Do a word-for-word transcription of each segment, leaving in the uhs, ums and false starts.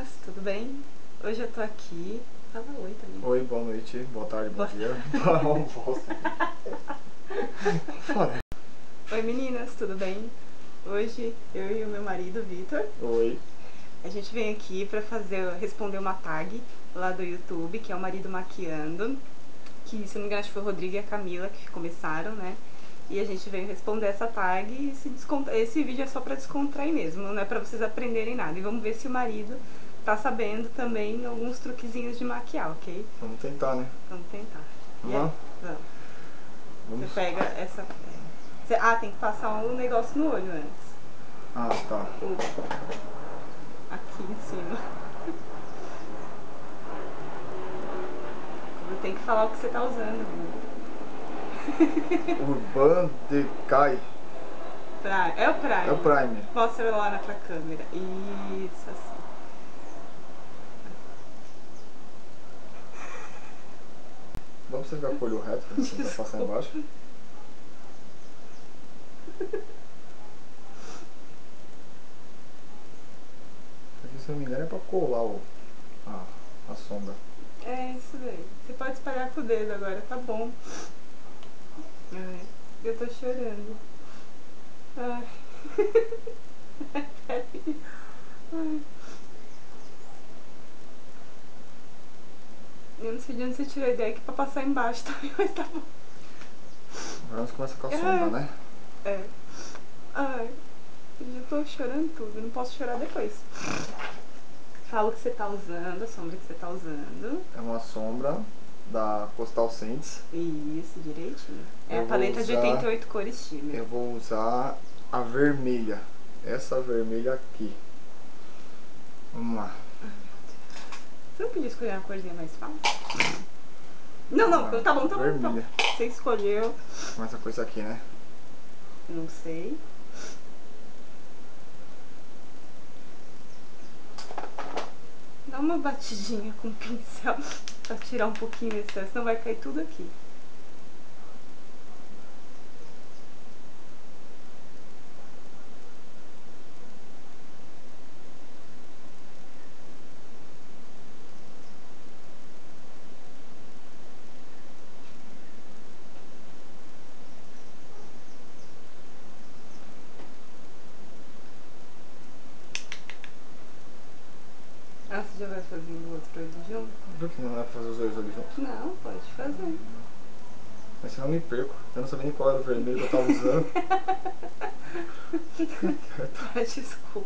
tudo bem? Hoje eu tô aqui. Fala oi também. Oi, boa noite, boa tarde, bom dia. Oi meninas, tudo bem? Hoje eu e o meu marido, Vitor, Oi. a gente vem aqui pra fazer, responder uma tag lá do YouTube, que é o Marido Maquiando, que se não me engano acho que foi o Rodrigo e a Camila que começaram, né? E a gente veio responder essa tag e se descontra... esse vídeo é só pra descontrair mesmo, não é pra vocês aprenderem nada. E vamos ver se o marido tá sabendo também alguns truquezinhos de maquiar, ok? Vamos tentar, né? Vamos tentar. Vamos E lá? aí? Vamos. Vamos. Você pega essa... Você... Ah, tem que passar um negócio no olho antes. Ah, tá. O... Aqui em cima. Tem que falar o que você tá usando, viu? Urban Decay. Pra... É o Prime. É o Prime. Mostra lá na pra câmera. Isso, assim. Vamos você ficar com o olho reto pra você tentar passar embaixo. Aqui, se não me engano, é pra colar o... ah, a sombra. É isso daí. Você pode espalhar com o dedo agora, tá bom. Ai, eu tô chorando. Ai. Ai. Eu não sei de onde você tirou a ideia que é pra passar embaixo também, mas tá bom. Agora nós começa com a É. sombra, né? É. Ai, eu já tô chorando tudo, não posso chorar depois. Fala o que você tá usando, a sombra que você tá usando. É uma sombra da Costal Scents. Isso, direitinho. É Eu a paleta usar... de oitenta e oito cores Shimmer. Eu vou usar a vermelha. Essa vermelha aqui. Vamos lá. Você não podia escolher uma corzinha mais fácil? Não, não, Não, tá bom, tá bom, tá bom. Você escolheu. Começa com isso aqui, né? Não sei. Dá uma batidinha com o pincel pra tirar um pouquinho o excesso, senão vai cair tudo aqui. Ah, você já vai fazendo o outro olho junto? Por que não dá pra fazer os dois olhos juntos? Não, pode fazer. Mas senão eu me perco. Eu não sabia nem qual era o vermelho que eu tava usando. Ah, desculpa.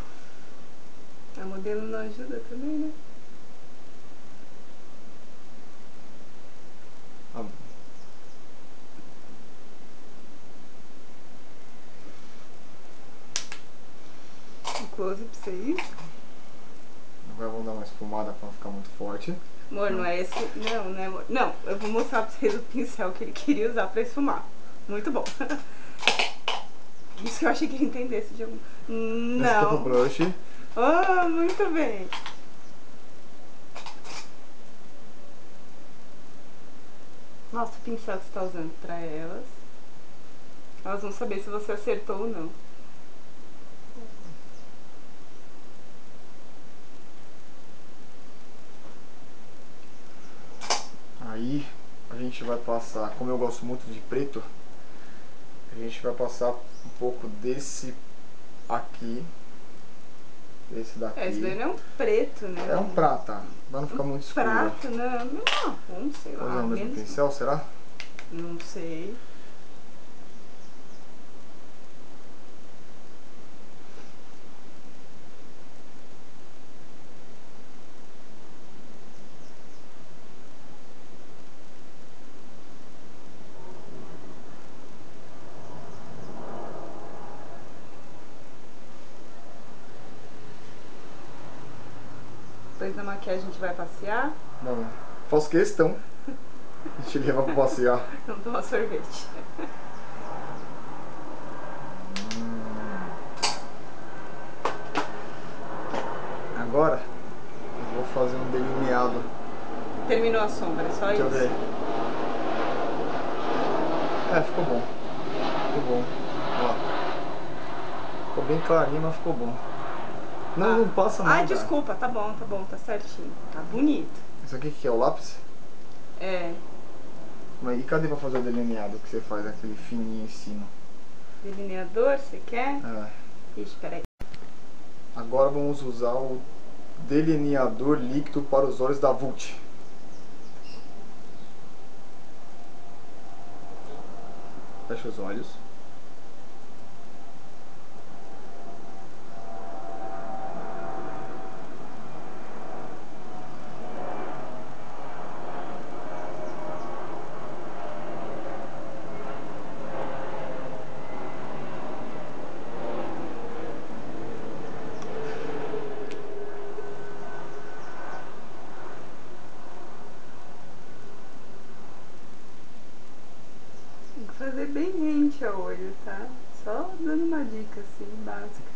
A modelo não ajuda também, né? Ah, Um close pra vocês. agora vamos dar uma esfumada pra não ficar muito forte. Amor, não, não é esse. Não, né, amor? Não, eu vou mostrar pra vocês o pincel que ele queria usar pra esfumar. Muito bom. Isso que eu achei que ele entendesse de algum. Não. Esse aqui é pro blush. Oh, muito bem. Mostra o pincel que você tá usando pra elas. Elas vão saber se você acertou ou não. Aí a gente vai passar, como eu gosto muito de preto, a gente vai passar um pouco desse aqui. Esse daqui. É, esse daí não é um preto, né? É um prata, pra não ficar um muito escuro. Prata, não, não, não sei lá. Usando o mesmo pincel, será? Não sei. Depois da maquiagem a gente vai passear? Não, faço questão de te levar pra passear. Vamos tomar sorvete. Agora eu vou fazer um delineado. Terminou a sombra, é só Deixa isso? Deixa eu ver. É, ficou bom. Ficou bom. Ó. Ficou bem clarinho, mas ficou bom. Não, Ah. não passa nada. Ai, desculpa, tá bom, tá bom, tá certinho. Tá bonito. Isso aqui que é o lápis? É, Mas e cadê pra fazer o delineado que você faz, aquele fininho em cima? delineador, você quer? É. Ixi, peraí. Agora vamos usar o delineador líquido para os olhos da Vult. Fecha os olhos. Tem que fazer bem rente ao olho, tá? Só dando uma dica assim, básica.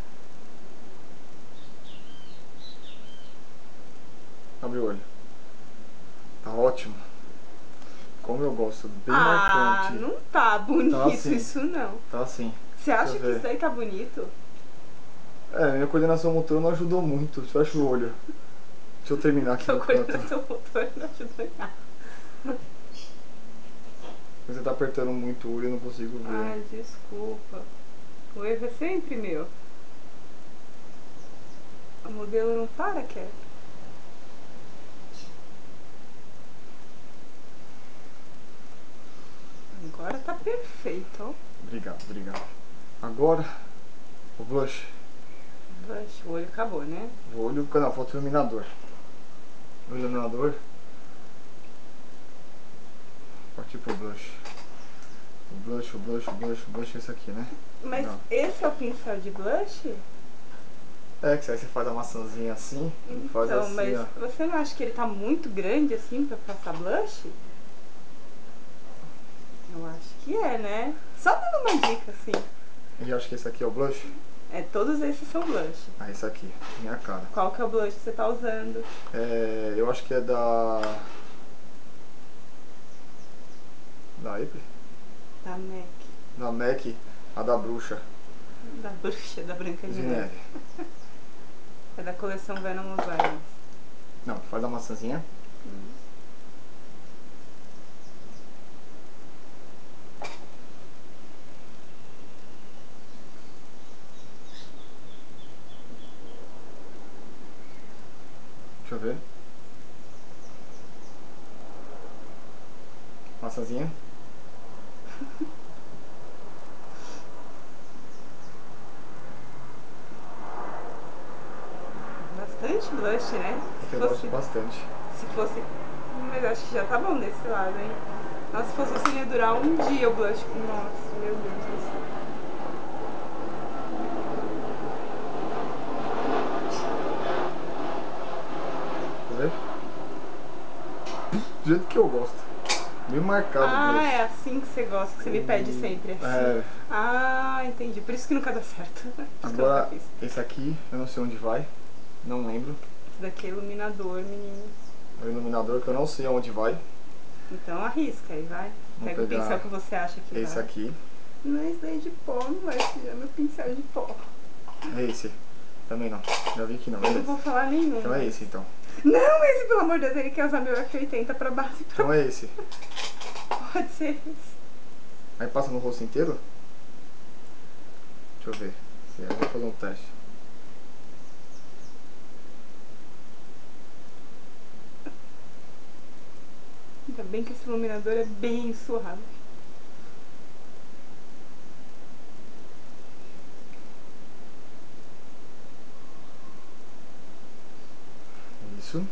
Abre o olho. Tá ótimo. Como eu gosto, bem Ah, marcante. não tá bonito Tá assim. isso não. Tá assim. Você acha Deixa eu que ver. isso daí tá bonito? É, minha coordenação motora não ajudou muito. Fecha o olho. Deixa eu terminar aqui Sua no canto. coordenação motor não ajuda em nada. Você tá apertando muito o olho e eu não consigo ver. Ai, desculpa. O erro é sempre meu. O modelo não para quieto. Agora tá perfeito, ó. Obrigado, obrigado. Agora, o blush. Blush, o olho acabou, né? O olho, não, falta o iluminador. O iluminador. Partir pro blush. O blush, o blush, o blush, o blush é esse aqui, né? Mas Não. esse é o pincel de blush? É, que aí você faz a maçãzinha assim, e faz Então, assim, mas ó. você não acha que ele tá muito grande assim pra passar blush? Eu acho que é, né? Só dando uma dica assim. E acho que esse aqui é o blush. É, todos esses são blush. Ah, esse aqui, minha cara. Qual que é o blush que você tá usando? É, eu acho que é da... Da Apple? Da MAC. Da MAC, a da bruxa. Da bruxa, da Branca de De Neve. neve. É da coleção Venom Violence. Não, faz a maçãzinha. Deixa eu ver. Maçãzinha. Bastante blush, né? Se Eu gosto fosse, bastante. se fosse. Mas acho que já tá bom desse lado, hein? Nossa, se fosse assim, ia durar um dia o blush. Nossa, meu Deus do céu. Quer ver? Do jeito que eu gosto. Bem marcado o Ah, blush. é assim que você gosta, que você me pede sempre, assim. É. Ah, entendi. Por isso que nunca dá certo. Por isso que eu Agora, nunca fiz. esse aqui, eu não sei onde vai. Não lembro. Esse daqui é iluminador, meninos. É o iluminador que eu não sei aonde vai. Então arrisca aí, vai. Vou Pega o pegar pincel que você acha que esse vai. aqui. Mas daí de pó não vai sujar meu pincel de pó. É esse. Também não. Já vi que não. Eu não Beleza. vou falar nenhum. Então é esse então. Não, esse, pelo amor de Deus, ele quer usar meu F oitenta pra base. Pra... Então é esse. Pode ser esse. Aí passa no rosto inteiro? Deixa eu ver. Se é, eu vou fazer um teste. Ainda bem que esse iluminador é bem suave. Isso.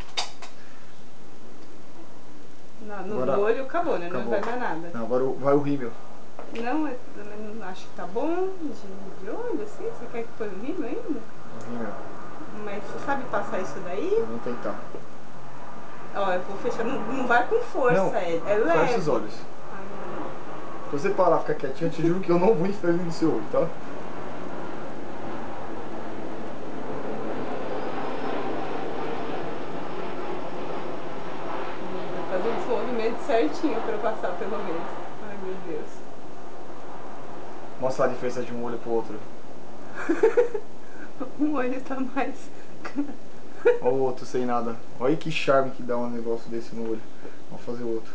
Na- no Agora- olho acabou, né? Não Acabou. vai mais nada. Não, agora o- vai o rímel. Não, eu também não acho que tá bom de, de olho, assim. Você quer que põe o rímel ainda? O rímel. Mas você sabe passar isso daí? Vamos tentar. Ó, eu vou fechar. Não, não vai com força, Não, é, é leve. fecha os olhos. Ai, Se você parar e ficar quietinho, eu te juro que eu não vou enfiar ele no seu olho, tá? vou fazer o desenvolvimento certinho pra eu passar, pelo menos. Ai, meu Deus. Mostra a diferença de um olho pro outro. Um olho tá mais... Olha o outro sem nada. Olha que charme que dá um negócio desse no olho. Vamos fazer outro.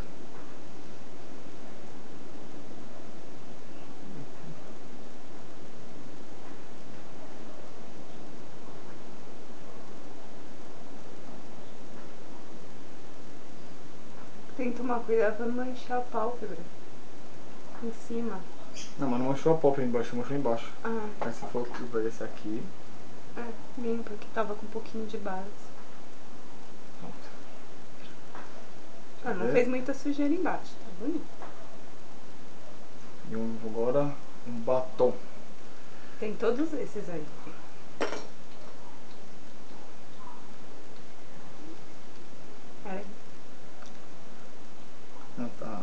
Tem que tomar cuidado pra não manchar a pálpebra. Em cima. Não, mas não manchou a pálpebra embaixo, manchou embaixo. Ah, Aí você falou que vai esse aqui. é, limpa, que tava com um pouquinho de base. Pronto. Ah, não É. fez muita sujeira embaixo, tá bonito. E um, agora um batom. Tem todos esses aí. Pera aí. Não, tá.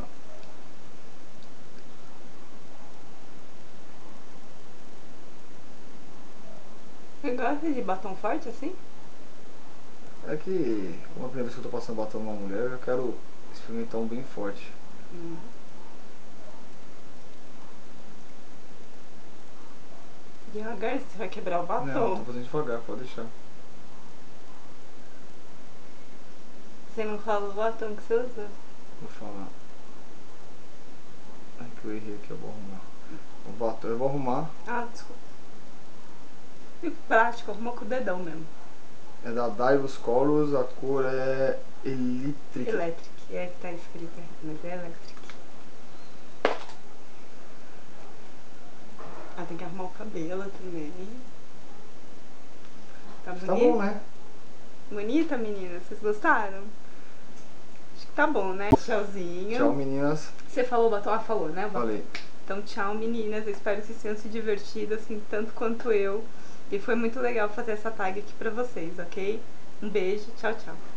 Você gosta de batom forte assim? É que, como é a primeira vez que eu tô passando batom numa mulher, eu quero experimentar um bem forte. Hum. Devagar, você vai quebrar o batom. Não, tô fazendo devagar, pode deixar. Você não fala o batom que você usa? Vou falar. Ai, que eu errei aqui, eu vou arrumar. O batom eu vou arrumar. Ah, desculpa. Fico prático, arruma com o dedão mesmo. É da Daivos Colors, a cor é Electric. Electric, é que tá escrito, mas é electric. Ah, tem que arrumar o cabelo também. Tá bonito? Tá bom, né? Bonita, meninas? Vocês gostaram? Acho que tá bom, né? Tchauzinho. Tchau, meninas. Você falou o batom? Ah, falou, né? O batom. Falei. Então, tchau, meninas. Eu espero que vocês tenham se divertido, assim, tanto quanto eu. E foi muito legal fazer essa tag aqui pra vocês, ok? Um beijo. Tchau, tchau.